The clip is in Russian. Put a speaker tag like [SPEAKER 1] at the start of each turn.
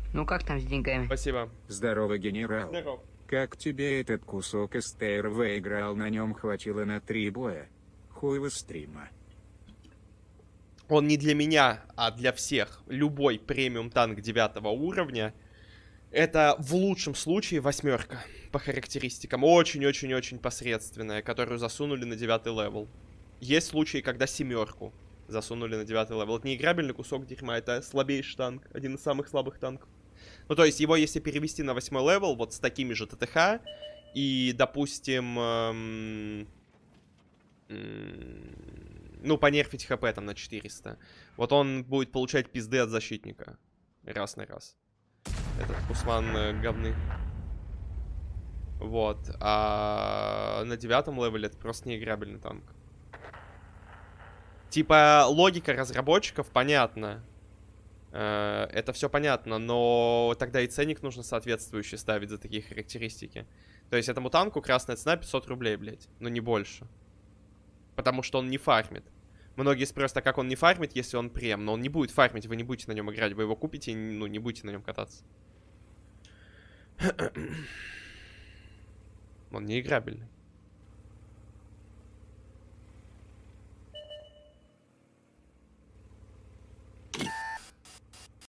[SPEAKER 1] Ну как там с деньгами?
[SPEAKER 2] Спасибо.
[SPEAKER 3] Здорово, генерал.
[SPEAKER 2] Здоров.
[SPEAKER 3] Как тебе этот кусок СТР выиграл? На нем хватило на 3 боя. Хуево стрима.
[SPEAKER 2] Он не для меня, а для всех. Любой премиум танк 9 уровня это в лучшем случае 8 по характеристикам. Очень-очень-очень посредственная, которую засунули на 9 левел. Есть случаи, когда 7 засунули на 9 левел. Это не играбельный кусок дерьма, это слабейший танк. Один из самых слабых танков. Ну, то есть его, если перевести на 8 левел, вот с такими же ТТХ, и, допустим, ну, понерфить ХП там на 400. Вот он будет получать пизды от защитника. Раз на раз. Этот Кусман говны. Вот. А на 9 левеле это просто неиграбельный танк. Типа, логика разработчиков понятна. Это все понятно, но тогда и ценник нужно соответствующий ставить за такие характеристики. То есть этому танку красная цена 500 рублей, блядь. Но не больше. Потому что он не фармит. Многие спросят, а как он не фармит, если он прем? Но он не будет фармить, вы не будете на нем играть. Вы его купите и, ну, не будете на нем кататься. Он не играбельный.